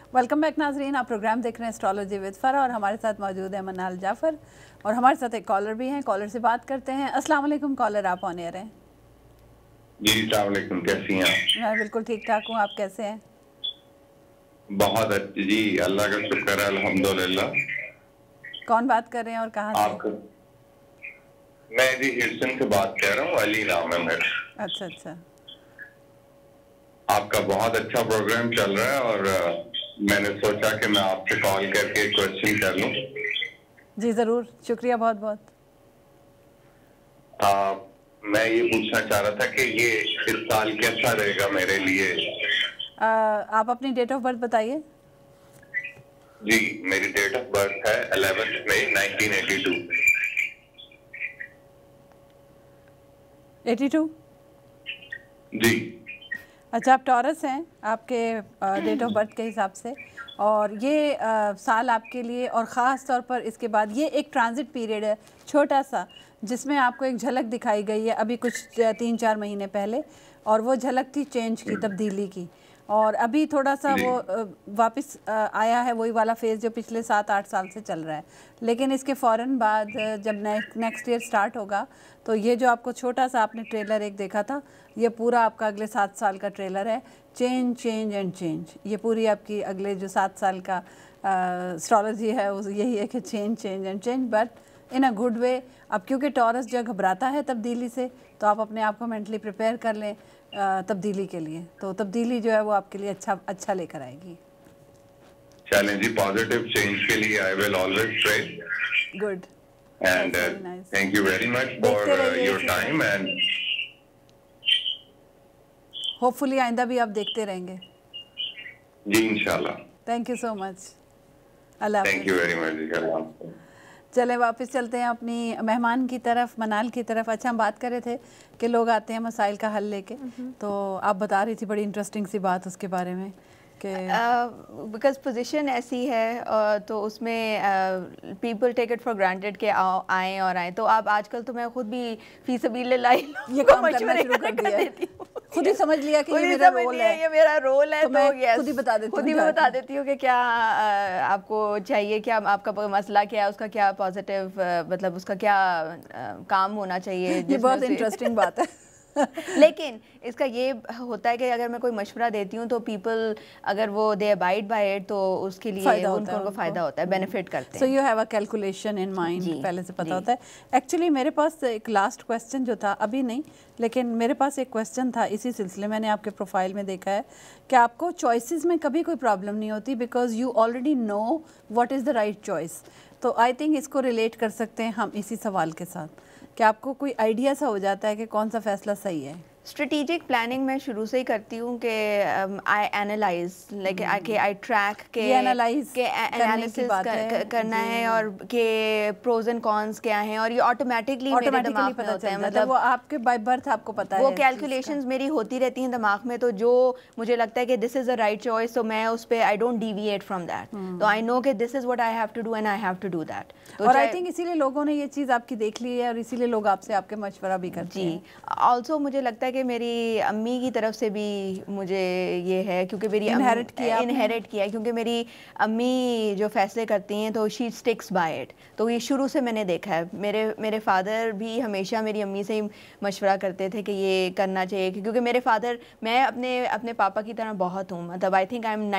Welcome back नाजरीन, आप programme देख रहे हैं एस्ट्रोलॉजी विद फरा और हमारे साथ मौजूद है मनाल जाफ़र और हमारे साथ एक कॉलर भी हैं। कॉलर से बात करते हैं। अस्सलाम वालेकुम कॉलर, आप ऑन एयर हैं। जी अस्सलाम वालेकुम, कैसी हैं आप? मैं बिल्कुल ठीक ठाक हूँ, आप कैसे हैं? बहुत अच्छी जी, अल्लाह का शुक्र है, अल्हम्दुलिल्लाह। कौन बात कर रहे हैं और कहाँ से? मैं जी ह्यूस्टन से बात कर रहा हूँ, अली नाम है मेरा। अच्छा अच्छा, आपका बहुत अच्छा प्रोग्राम चल रहा है और मैंने सोचा कि मैं आपसे कॉल करके एक क्वेश्चन कर लूँ। जी ज़रूर, शुक्रिया बहुत बहुत। मैं ये पूछना चाह रहा था कि ये इस साल कैसा रहेगा मेरे लिए। आप अपनी डेट ऑफ बर्थ बताइए। जी, मेरी डेट ऑफ बर्थ है 11 मई 1982। 82? जी। अच्छा, आप टॉरस हैं आपके डेट ऑफ बर्थ के हिसाब से, और ये साल आपके लिए और ख़ास तौर पर इसके बाद ये एक ट्रांजिट पीरियड है छोटा सा, जिसमें आपको एक झलक दिखाई गई है अभी कुछ 3-4 महीने पहले, और वो झलक थी चेंज की, तब्दीली की। और अभी थोड़ा सा वो वापस आया है वही वाला फेज़ जो पिछले 7-8 साल से चल रहा है। लेकिन इसके फ़ौरन बाद जब नेक्स्ट ईयर स्टार्ट होगा तो ये जो आपको छोटा सा आपने ट्रेलर एक देखा था, ये पूरा आपका अगले 7 साल का ट्रेलर है। चेंज चेंज एंड चेंज, ये पूरी आपकी अगले जो 7 साल का एस्ट्रोलॉजी है वो यही है कि change change and change, but in a good way. अब क्योंकि टॉरस जो घबराता है तब्दीली से, तो आप अपने आप को मेंटली प्रिपेयर कर लें तब्दीली के लिए, तो तब्दीली जो है वो आपके लिए अच्छा लेकर आएगी। चलें जी, पॉजिटिव चेंज के लिए I will always try. Good and thank you very much for your time and hopefully आइंदा भी आप देखते रहेंगे जी इंशाल्लाह। थैंक यू सो मच, अल्लाह हाफ़िज़। Thank you very much. चले वापस चलते हैं अपनी मेहमान की तरफ, मनाल की तरफ। अच्छा, हम बात कर रहे थे कि लोग आते हैं मसाइल का हल लेके, तो आप बता रही थी बड़ी इंटरेस्टिंग सी बात उसके बारे में कि बिकॉज पोजीशन ऐसी है तो उसमें people take it for granted कि आएँ और आएँ। तो आप आजकल तो मैं खुद भी फी सबीलिल्लाह ये काम करना शुरू कर दिया है, खुद ही समझ लिया कि ये मेरा रोल है, ये मेरा रोल है, तो मैं खुद ही बता देती हूँ कि क्या आपको चाहिए, क्या आपका मसला क्या है, उसका क्या पॉजिटिव मतलब उसका क्या काम होना चाहिए। ये बहुत इंटरेस्टिंग बात है। लेकिन इसका ये होता है कि अगर मैं कोई मशवरा देती हूँ तो पीपल अगर वो दे अबाइड बाय इट तो उसके लिए उनको फ़ायदा होता है, बेनिफिट करते हैं। So you have a calculation in mind, पहले से पता होता है। एक्चुअली मेरे पास एक लास्ट क्वेश्चन जो था, अभी नहीं लेकिन मेरे पास एक क्वेश्चन था इसी सिलसिले। मैंने आपके प्रोफाइल में देखा है कि आपको चॉइसेस में कभी कोई प्रॉब्लम नहीं होती, because you already know what is the right choice. तो आई थिंक इसको रिलेट कर सकते हैं हम इसी सवाल के साथ कि आपको कोई आइडिया सा हो जाता है कि कौन सा फैसला सही है। स्ट्रेटेजिक प्लानिंग मैं शुरू से ही करती हूँ कि I analyse like I track के एनालिसिस करना है और के प्रोज एंड कॉन्स क्या हैं, और ये ऑटोमेटिकली मेरे दिमाग में होता है। मतलब वो आपके बाय बर्थ आपको पता है, वो कैलकुलेशंस मेरी होती रहती हैं दिमाग में। तो जो मुझे लगता है कि this is the right choice, तो मैं उस पर I don't deviate from that. तो आई नो कि this is what I have to do and I have to do that. और आई थिंक इसीलिए लोगों ने ये चीज़ आपकी देख ली है और इसीलिए लोग आपसे आपके मशवरा भी करते हैं। जी, ऑल्सो मुझे लगता है कि मेरी अम्मी की तरफ से भी मुझे ये है, क्योंकि मेरी इनहेरिट किया क्योंकि मेरी अम्मी जो फैसले करती हैं तो शी स्टिक्स बाय इट। तो ये शुरू से मैंने देखा है। मेरे फादर भी हमेशा मेरी अम्मी से ही मशवरा करते थे कि ये करना चाहिए, क्योंकि मेरे फादर, मैं अपने पापा की तरह बहुत हूँ। मतलब I think I am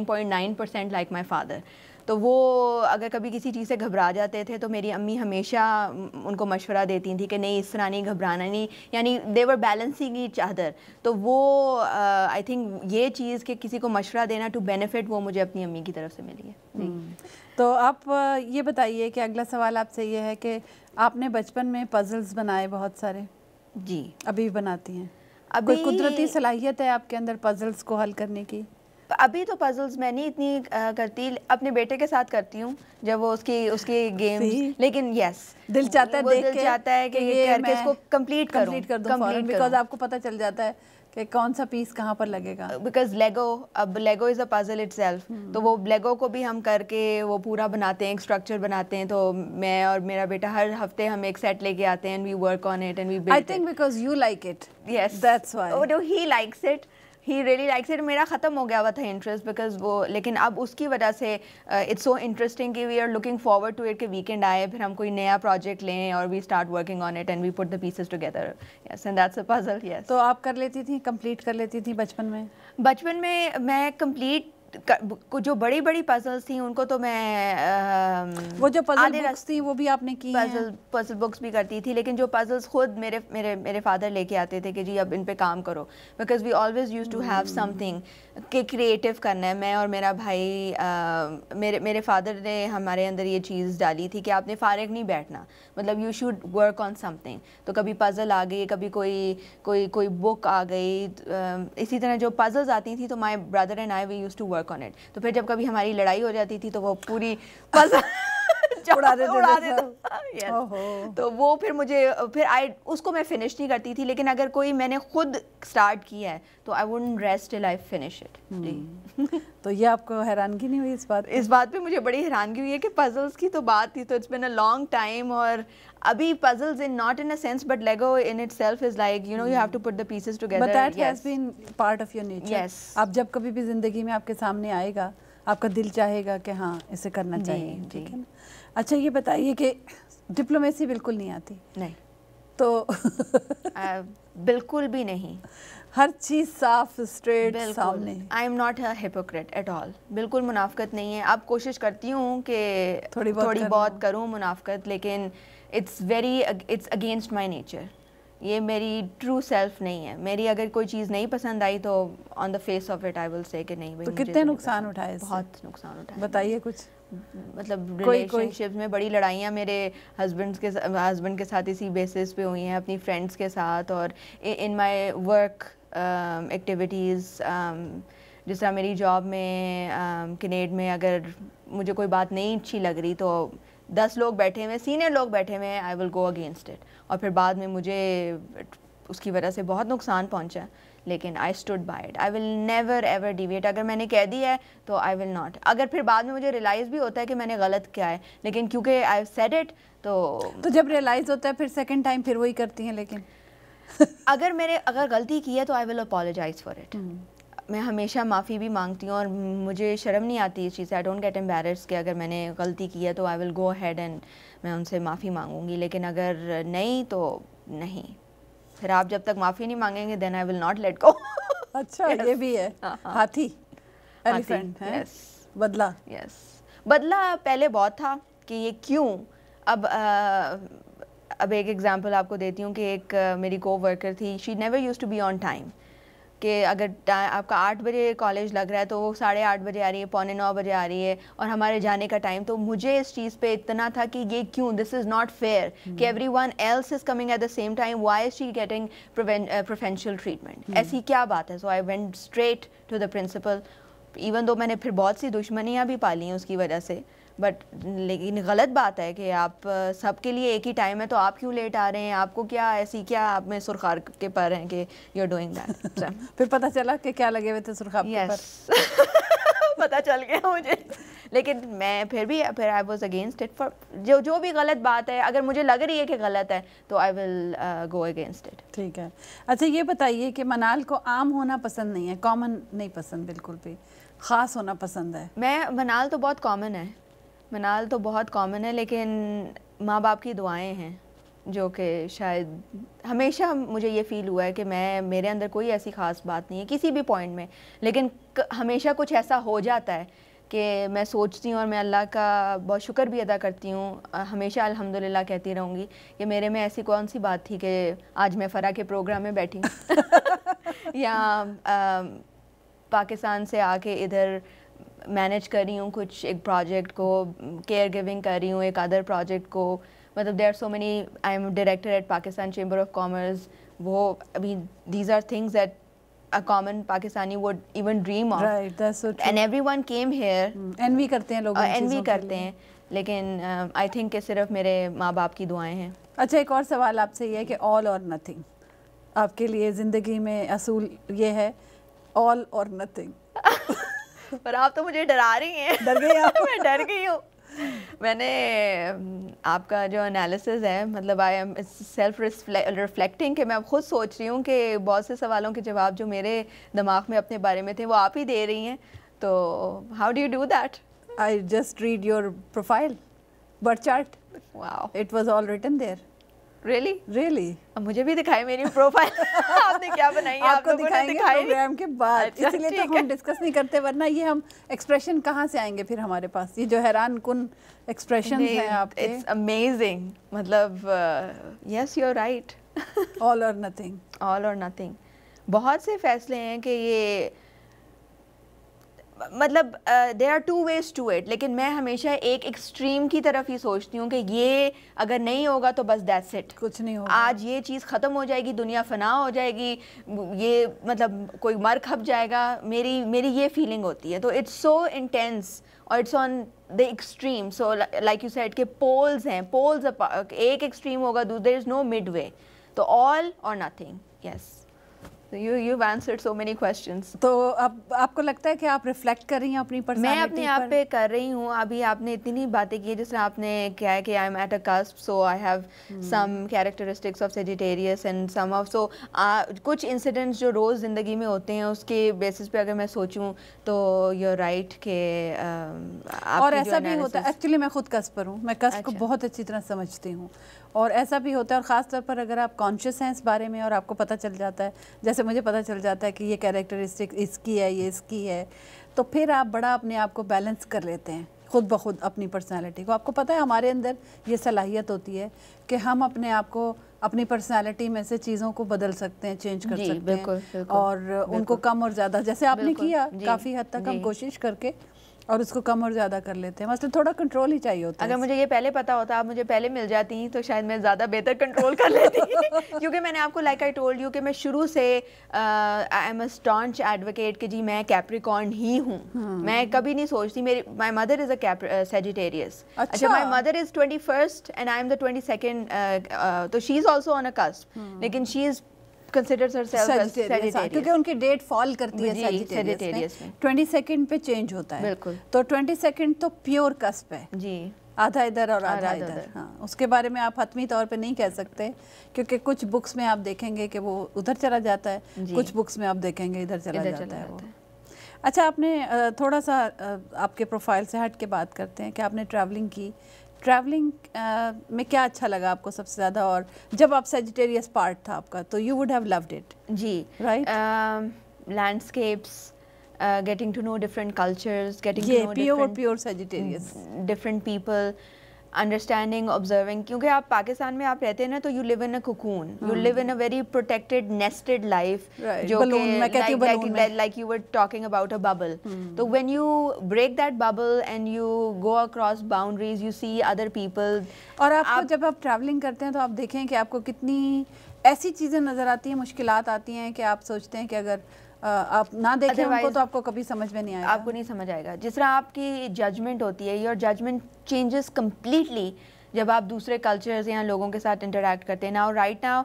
99.9% like my father. तो वो अगर कभी किसी चीज़ से घबरा जाते थे तो मेरी अम्मी हमेशा उनको मशवरा देती थी कि नहीं, इस तरह नहीं घबराना, नहीं, यानी they were balancing each other. तो वो आई थिंक ये चीज़ कि किसी को मशवरा देना टू बेनिफिट, वो मुझे अपनी अम्मी की तरफ से मिली है। तो आप ये बताइए कि अगला सवाल आपसे ये है कि आपने बचपन में पजल्स बनाए बहुत सारे? जी। अभी भी बनाती हैं? कोई कुदरती सलाहियत है आपके अंदर पजल्स को हल करने की? अभी तो पजल्स मैं नहीं इतनी करती, अपने बेटे के साथ करती हूँ जब वो उसकी गेम्स। लेकिन यस, दिल चाहता है कि ये करके इसको कंप्लीट कर दूं, बिकॉज आपको पता चल जाता है कि कौन सा पीस कहाँ पर लगेगा। Because Lego is a puzzle itself. तो वो लेगो को भी हम करके वो पूरा बनाते हैं, एक स्ट्रक्चर बनाते हैं। तो मैं और मेरा बेटा हर हफ्ते हम एक सेट लेके आते हैं, we work on it and we build. I think because you like it. Yes, that's why. He likes it. he really likes it. میرا ختم ہو گیا ہوا تھا انٹرسٹ بیکاز وہ, لیکن اب اس کی وجہ سے اٹس سو انٹرسٹنگ کہ we are looking forward to it کہ ویکینڈ آئے پھر ہم کوئی نیا پروجیکٹ لیں اور we start working on it and we put the pieces together. Yes and that's a puzzle. Yes. تو آپ کر لیتی تھیں, کمپلیٹ کر لیتی تھیں بچپن میں؟ بچپن میں میں کمپلیٹ جو بڑی بڑی پزلس تھیں ان کو تو میں وہ جو پزل بکس تھیں وہ بھی آپ نے کی ہیں؟ پزل بکس بھی کرتی تھی, لیکن جو پزلس خود میرے فادر لے کے آتے تھے کہ جی اب ان پہ کام کرو, because we always use to have something کہ کریٹیو کرنا ہے. میں اور میرا بھائی, میرے فادر نے ہمارے اندر یہ چیز ڈالی تھی کہ آپ نے فارغ نہیں بیٹھنا, مطلب you should work on something. تو کبھی پزل آ گئی, کبھی کوئی بک آ گئی, اسی طرح جو پزلز آتی تھیں تو my brother and I we use to work on it. تو پھر جب کبھی ہماری لڑائی ہو جاتی تھی تو وہ پوری پزل اڑا دیتے. تو وہ پھر مجھے اس کو میں فنش نہیں کرتی تھی, لیکن اگر کوئی میں نے خود اسٹارٹ کیا ہے تو I wouldn't rest till I finish it. تو یہ آپ کو حیرانگی نہیں ہوئی اس بات پہ؟ مجھے بڑی حیرانگی ہوئی ہے کہ پزلز کی تو بات تھی تو it's been a long time, اور ابھی puzzles in not in a sense but Lego in itself is like you have to put the pieces together. But that has been part of your nature. Yes. آپ جب کبھی بھی زندگی میں آپ کے سامنے آئے گا آپ کا دل چاہے گا کہ ہاں اسے کرنا چاہیے. ٹھیک ہے نا. اچھا یہ بتائیے کہ ڈپلومیسی بالکل نہیں آتی؟ نہیں. تو بالکل بھی نہیں, ہر چیز صاف اسٹریٹ سامنے. I am not a hypocrite at all. بالکل منافقت نہیں ہے. اب کوشش کرتی ہوں کہ تھوڑی بہت کروں منافقت, لیکن it's against my nature. یہ میری ٹرو سیلف نہیں ہے. میری اگر کوئی چیز نہیں پسند آئی تو on the face of it I will say کہ نہیں بھائی. تو کتنے نقصان اٹھائے؟ بہت نقصان اٹھائے. بتائیے کچھ. مطلب ریلیشن شپس میں بڑی لڑائیاں میرے ہسبینڈ کے ساتھ اسی بیسس پہ ہوئی ہیں, اپنی فرینڈس کے ساتھ, اور ان مائی ورک ایکٹیویٹیز. جس طرح میری جاب میں کنیڈ میں اگر مجھے کوئی بات نہیں اچھی لگ رہی تو 10 لوگ بیٹھے ہوئے, سینئر لوگ بیٹھے ہوئے ہیں, آئی ول گو اگینسٹ اٹ. اور پھر بعد میں مجھے اس کی وجہ سے بہت نقصان پہنچا, لیکن I stood by it. I will never ever deviate. اگر میں نے کہہ دیا ہے تو آئی ول ناٹ. اگر پھر بعد میں مجھے ریئلائز بھی ہوتا ہے کہ میں نے غلط کیا ہے, لیکن کیونکہ آئی سیڈ اٹ تو جب ریئلائز ہوتا ہے پھر سیکنڈ ٹائم پھر وہی کرتی ہیں. لیکن اگر غلطی کی ہے تو I will apologise for it. میں ہمیشہ معافی بھی مانگتی ہوں, اور مجھے شرم نہیں آتی اس چیز سے. آئی ڈونٹ گیٹ ایمبیرس کہ اگر میں نے غلطی کی ہے تو I will go head and میں ان سے معافی مانگوں گی, لیکن اگر نہیں تو نہیں. پھر آپ جب تک معافی نہیں مانگیں گے دین آئی ول ناٹ لیٹ گو. اچھا یہ بھی ہے. ہاتھی ایلیفینٹ ہے. بدلہ. یس. بدلہ پہلے بہت تھا کہ یہ کیوں. اب ایک ایگزامپل آپ کو دیتی ہوں کہ ایک میری کو ورکر تھی, she never use to be on time. کہ اگر آپ کا 8 بجے کالج لگ رہا ہے تو وہ 8:30 بجے آ رہی ہے, 8:45 بجے آ رہی ہے, اور ہمارے جانے کا ٹائم. تو مجھے اس چیز پہ اتنا تھا کہ یہ کیوں, دس از ناٹ فیئر کہ everyone else is coming at the same time, why is she getting preferential treatment. ایسی کیا بات ہے. So I went straight to the principal, even though میں نے پھر بہت سی دشمنیاں بھی پالی ہیں اس کی وجہ سے, بٹ لیکن غلط بات ہے کہ آپ سب کے لیے ایک ہی ٹائم ہے تو آپ کیوں لیٹ آ رہے ہیں. آپ کو کیا ایسی کیا آپ میں سرخار کے پر ہیں کہ یو آر ڈوئنگ دیٹ. پھر پتہ چلا کہ کیا لگے ہوئے تھے سرخار کے پر. پتہ چل گیا مجھے, لیکن میں پھر I was against it. For جو بھی غلط بات ہے اگر مجھے لگ رہی ہے کہ غلط ہے تو I will go against it. ٹھیک ہے. اچھا یہ بتائیے کہ منال کو عام ہونا پسند نہیں ہے, کامن نہیں پسند بالکل بھی, خاص ہونا پسند ہے. منال تو بہت کامن ہے. منال تو بہت کامن ہے, لیکن ماں باپ کی دعائیں ہیں جو کہ شاید ہمیشہ مجھے یہ فیل ہوا ہے کہ میرے اندر کوئی ایسی خاص بات نہیں ہے کسی بھی پوائنٹ میں, لیکن ہمیشہ کچھ ایسا ہو جاتا ہے کہ میں سوچتی ہوں, اور میں اللہ کا بہت شکر بھی ادا کرتی ہوں, ہمیشہ الحمدللہ کہتی رہوں گی کہ میرے میں ایسی کون سی بات تھی کہ آج میں فرح کے پروگرام میں بیٹھی ہوں یا پاکستان سے آ کے ادھر مینیج کر رہی ہوں کچھ ایک پروجیکٹ کو, کیئر گیونگ کر رہی ہوں ایک ادر پروجیکٹ کو. مطلب there are so many, I am director at Pakistan chamber of commerce. وہ ابھی these are things that a common Pakistani would even dream of. Right, that's so true. And everyone came here. Envy کرتے ہیں لوگ. Envy کرتے ہیں, لیکن I think کہ صرف میرے ماں باپ کی دعائیں ہیں. اچھا ایک اور سوال آپ سے یہ ہے کہ all or nothing, آپ کے لیے زندگی میں اصول یہ ہے all or nothing. پر آپ تو مجھے ڈرا رہی ہیں. ڈر گئی آپ؟ میں ڈر گئی ہوں. میں نے آپ کا جو انالیسز ہے مطلب آئی ایم سیلف ریفلیکٹنگ کہ میں اب خود سوچ رہی ہوں کہ بہت سے سوالوں کے جواب جو میرے دماغ میں اپنے بارے میں تھے وہ آپ ہی دے رہی ہیں. تو how do you do that? I just read your profile, birth chart. Wow. It was all written there. Really? Really. اب مجھے بھی دکھائے میری پروفائل. آپ نے کیا بنائی ہے؟ آپ کو دکھائیں گے پروگرام کے بعد. اسی لیے تو ہم ڈسکس نہیں کرتے ورنہ یہ ہم ایکسپریشن کہاں سے آئیں گے پھر ہمارے پاس. یہ جو حیران کن ایکسپریشن ہیں آپ کے. It's amazing. مطلب yes you're right. All or nothing. All or nothing. بہت سے فیصلے ہیں کہ یہ مطلب there are two ways to it, لیکن میں ہمیشہ ایک ایکسٹریم کی طرف ہی سوچتی ہوں کہ یہ اگر نہیں ہوگا تو بس that's it. کچھ نہیں ہوگا. آج یہ چیز ختم ہو جائے گی, دنیا فنا ہو جائے گی, یہ مطلب کوئی مر کھپ جائے گا, میری یہ فیلنگ ہوتی ہے. تو it's so intense اور it's on the extreme. So like you said کہ پولز ہیں, پولز ایک ایکسٹریم ہوگا, there is no midway. تو all or nothing. Yes. So you've answered so many questions. تو اب آپ کو لگتا ہے کہ آپ ریفلیکٹ کر رہی ہیں اپنی پرسنالٹی پر؟ میں اپنے آپ پہ کر رہی ہوں. ابھی آپ نے اتنی باتیں کی جس طرح آپ نے کیا ہے کہ I am at a cusp, so I have some characteristics of Sagittarius and some of, so کچھ انسیڈنٹس جو روز زندگی میں ہوتے ہیں اس کے بیسس پہ اگر میں سوچوں تو یو آر رائٹ کہ اور ایسا بھی ہوتا ہے. ایکچولی میں خود کسپ پر ہوں, میں کسپ کو بہت اچھی طرح سمجھتی ہوں, اور ایسا بھی ہوتا ہے, اور خاص طور پر اگر آپ کانشیس ہیں اس بارے میں اور آپ کو پتہ چل جاتا ہے, جیسے مجھے پتہ چل جاتا ہے کہ یہ کیریکٹرسٹک اس کی ہے, یہ اس کی ہے, تو پھر آپ بڑا اپنے آپ کو بیلنس کر لیتے ہیں خود بخود اپنی پرسنالٹی کو. آپ کو پتہ ہے ہمارے اندر یہ صلاحیت ہوتی ہے کہ ہم اپنے آپ کو اپنی پرسنالٹی میں سے چیزوں کو بدل سکتے ہیں, چینج کر سکتے ہیں, اور ان کو کم اور زیادہ, جیسے آپ نے کیا کافی حد تک ہم کوشش کر کے اور اس کو کم اور زیادہ کر لیتے ہیں. مثلا تھوڑا کنٹرول ہی چاہیے ہوتا ہے. اگر مجھے یہ پہلے پتا ہوتا, آپ مجھے پہلے مل جاتی تو شاید میں زیادہ بہتر کنٹرول کر لیتی, کیونکہ میں نے آپ کو لائک آئی ٹولڈ یو کہ میں شروع سے I am a staunch advocate کہ جی میں کیپریکارن ہی ہوں. میں کبھی نہیں سوچتی, مائی مدر از اے سیجیٹیریس. اچھا, my mother is 21st and I am the 22nd, تو شی از آلسو آن اے کسپ, لیکن شی از considers herself as Sagittarius کیونکہ ان کی ڈیٹ فال کرتی ہے Sagittarius میں, 22nd پہ چینج ہوتا ہے. بالکل. تو 22nd تو پیور کسپ ہے جی, آدھا ادھر اور آدھا ادھر. ہاں, اس کے بارے میں آپ حتمی طور پہ نہیں کہہ سکتے, کیونکہ کچھ بکس میں آپ دیکھیں گے کہ وہ ادھر چلا جاتا ہے, کچھ بکس میں آپ دیکھیں گے ادھر چلا جاتا ہے وہ. اچھا, آپ نے تھوڑا سا آپ کے پروفائل سے ہٹ کے بات کرتے ہیں کہ آپ نے ٹریولنگ کی. ٹریولنگ میں کیا اچھا لگا آپ کو سب سے زیادہ, اور جب آپ سیجیٹیریس پارٹ تھا آپ کا تو you would have loved it. جی, right. Landscapes, getting to know different cultures, getting to know pure Sagittarius, different people, understanding, observing. کیونکہ آپ پاکستان میں آپ رہتے ہیں نا, تو you live in a cocoon, you live in a very protected nested life, جو کہ like you were talking about a bubble. So when you break that bubble and you go across boundaries, you see other people. اور آپ کو جب آپ travelling کرتے ہیں تو آپ دیکھیں کہ آپ کو کتنی ایسی چیزیں نظر آتی ہیں, مشکلات آتی ہیں کہ آپ سوچتے ہیں کہ اگر آپ نہ دیکھیں ان کو تو آپ کو کبھی سمجھ میں نہیں آئے گا. آپ کو نہیں سمجھ آئے گا. جس طرح آپ کی ججمنٹ ہوتی ہے, یور ججمنٹ چینجز کمپلیٹلی جب آپ دوسرے کلچرز یا لوگوں کے ساتھ انٹریکٹ کرتے ہیں. ناؤ رائٹ ناؤ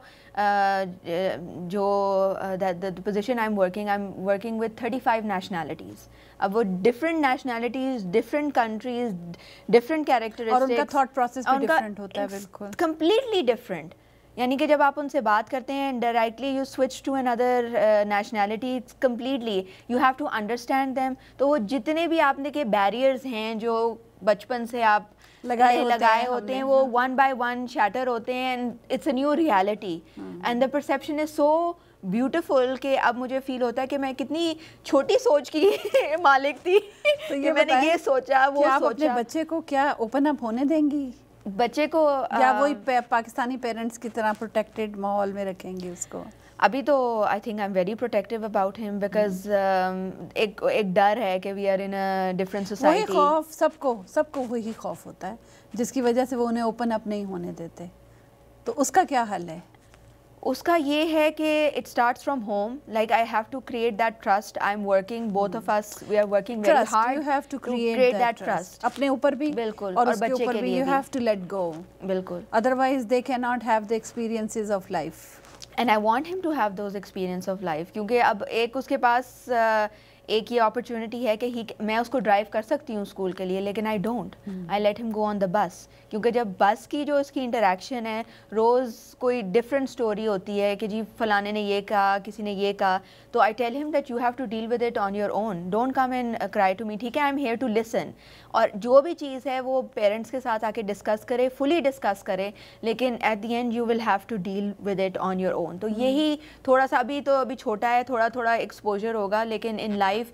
جو position I am working with 35 nationalities. اب وہ different nationalities, different countries, different characteristics, اور ان کا تھاٹ پروسیس بھی ڈفرینٹ ہوتا ہے. بالکل کمپلیٹلی ڈفرینٹ. یعنی کہ جب آپ ان سے بات کرتے ہیں directly you switch to another nationality completely, you have to understand them. تو وہ جتنے بھی آپ نے کے بیریئرز ہیں جو بچپن سے آپ لگائے ہوتے ہیں, وہ ون بائی ون شیٹر ہوتے ہیں, and it's a new reality, and the perception is so beautiful کہ اب مجھے فیل ہوتا ہے کہ میں کتنی چھوٹی سوچ کی مالک تھی کہ میں نے یہ سوچا وہ سوچا. اپنے بچے کو کیا اوپن اپ ہونے دیں گی؟ بچے کو یا وہی پاکستانی پیرنٹس کی طرح پروٹیکٹڈ ماحول میں رکھیں گے اس کو؟ ابھی تو I think I am very protective about him, because ایک ڈر ہے کہ we are in a different society. وہی خوف سب کو وہی خوف ہوتا ہے جس کی وجہ سے وہ انہیں اوپن اپ نہیں ہونے دیتے. تو اس کا کیا حل ہے؟ اس کا یہ ہے کہ it starts from home. Like I have to create that trust. I am working, both of us we are working very hard. You have to create that trust اپنے اوپر بھی, بالکل, اور بچے کے لیے you have to let go. بالکل, otherwise they کی not have the experiences of life. And I want him to have those experience of life. کیونکہ اب ایک اس کے پاس ایک یہ اپرچونٹی ہے کہ میں اس کو ڈرائیو کر سکتی ہوں اسکول کے لیے, لیکن آئی ڈونٹ, آئی لیٹ ہم گو آن دا بس, کیونکہ جب بس کی جو اس کی انٹریکشن ہے, روز کوئی ڈفرینٹ اسٹوری ہوتی ہے کہ جی فلانے نے یہ کہا, کسی نے یہ کہا, تو I tell him that you have to deal with it on your own, don't come and cry to me, ٹھیک ہے, I am here to listen. اور جو بھی چیز ہے وہ پیرنٹس کے ساتھ آ کے ڈسکس کرے, فلی ڈسکس کرے, لیکن at the end you will have to deal with it on your own. تو یہی تھوڑا سا ابھی چھوٹا ہے, تھوڑا ایکسپوجر ہوگا, لیکن ان لائف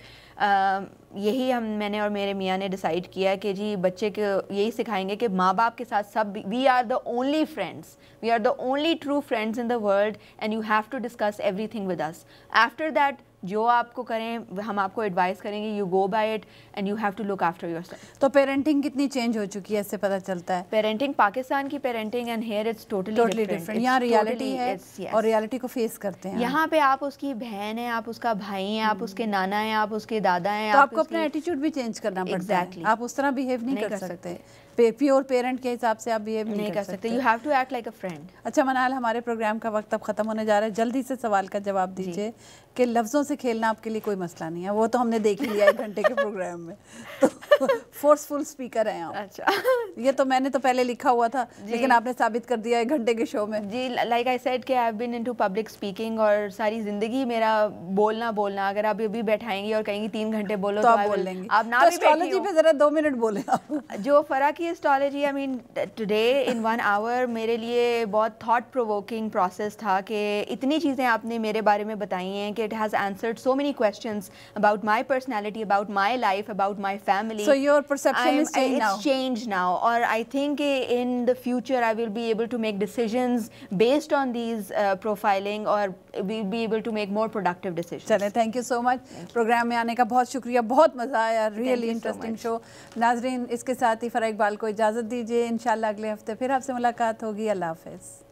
یہی میں نے اور میرے میاں نے ڈیسائیڈ کیا کہ جی بچے کو یہی سکھائیں گے کہ ماں باپ کے ساتھ سب, we are the only friends, we are the only true friends in the world, and you have to discuss everything with us. After that جو آپ کو کریں ہم آپ کو ایڈوائز کریں گے, you go by it and you have to look after yourself. تو پیرنٹنگ کتنی چینج ہو چکی ہے اس سے پتہ چلتا ہے؟ پیرنٹنگ پاکستان کی parenting and here it's totally different. یہاں ریالٹی ہے اور ریالٹی کو فیس کرتے ہیں. یہاں پہ آپ اس کی بہن ہیں, آپ اس کا بھائی ہیں, آپ اس کے نانا ہیں, آپ اس کے دادا ہیں, تو آپ کو اپنا ایٹیٹیوڈ بھی چینج کرنا پڑتا ہے. آپ اس طرح بیہیو نہیں کر سکتے, پیور پیرنٹ کے حساب سے آپ بیہیو نہیں کر سکتے. You have to act like a friend. اچھا منال, ہمارے پروگرام کا وقت اب ختم ہونے جا رہا ہے, جلدی سے سوال کا جواب دیجیے کہ لفظوں سے کھیلنا آپ کے لیے کوئی مسئلہ نہیں ہے, وہ تو ہم نے دیکھ لیا 1 گھنٹے کے پروگرام میں, تو فورسفل اسپیکر ہیں آپ. اچھا, یہ تو میں نے تو پہلے لکھا ہوا تھا, لیکن آپ نے ثابت کر دیا 1 گھنٹے کے شو میں. جی, لائک آئی سیڈ کہ I have been into public speaking, اور ساری زندگی میرا بولنا, اگر آپ ابھی بیٹھائیں گی اور کہیں گی 3 گھنٹے بولو تو آپ بول لیں گے. آپ نہ بھی اسٹرالوجی پہ ذرا 2 منٹ بولیں آپ. جو فرق ہے astrology, I mean today in 1 hour میرے لیے بہت تھاٹ پرووکنگ پروسیس تھا کہ اتنی چیزیں آپ نے میرے بارے میں بتائی ہیں کہ it has answered so many questions about my personality, about my life, about my family. So your perception is changed now, اور I think in the future I will be able to make decisions based on these profiling, اور we'll be able to make more productive decisions. چلیں, thank you so much. Programme میں آنے کا بہت شکریہ, بہت مزہ آیا, ریئلی انٹرسٹنگ شو. ناظرین, اس کے ساتھ ہی فرح اقبال کو اجازت دیجیے, انشاءاللہ اگلے ہفتے پھر آپ سے ملاقات ہوگی. اللہ حافظ.